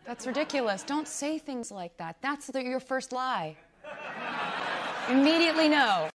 That's ridiculous. Don't say things like that. That's your first lie. Immediately no.